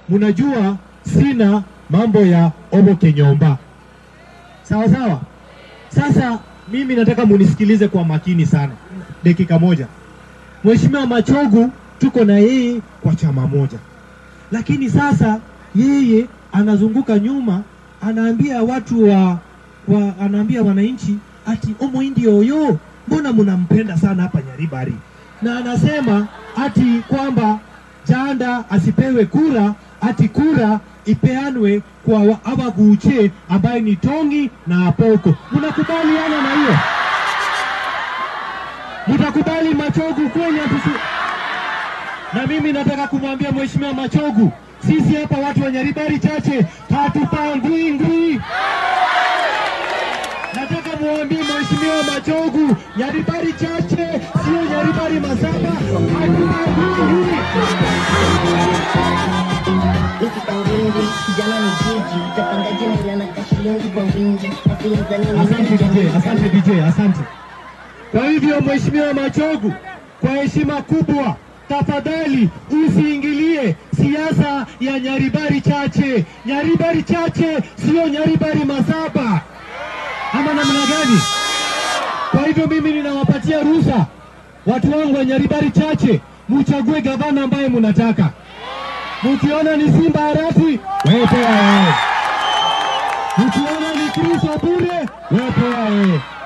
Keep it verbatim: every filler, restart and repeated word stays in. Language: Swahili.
mnajua sina mambo ya Oboke Nyomba. Sawa sawa? Sasa mimi nataka munisikilize kwa makini sana. Dakika moja. Mheshimiwa Machogu tuko na yeye kwa chama moja. Lakini sasa yeye anazunguka nyuma, anaambia watu wa, wa anaambia wananchi ati Omo Indi Oyo, mbona mnampenda sana hapa Nyaribari? Na anasema ati kwamba Janda asipewe kura, ati kura ipeanwe kwa Abaguche ambaye ni Tongi na Apoko. Mnakubaliana na hiyo? Mtakubali Machogu kweli atusu? Na mimi nataka kumwambia Mheshimiwa Machogu, sisi hapa watu wa Nyaribari Chache hatupangwi ngwi. Nataka muambie Mheshimiwa Machogu, Nyaribari Chache sio Nyaribari Masaba, hatupangwi ngwi. Asante D J, asante D J, asante. Kwa hivyo Mheshimiwa Machogu, kwa heshima kubwa, tafadhali usiingilie siasa ya Nyaribari Chache. Nyaribari Chache sio Nyaribari Masaba. Ama namna gani? Kwa hivyo mimi ninawapatia ruhusa watu wangu wa Nyaribari Chache, mchague gavana ambaye mnataka. Mkiona ni Simba Arati, wewe. Mkiona ni Chris Obure, wewe.